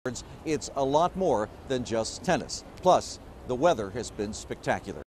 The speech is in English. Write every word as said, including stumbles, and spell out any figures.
It's a lot more than just tennis. Plus, the weather has been spectacular.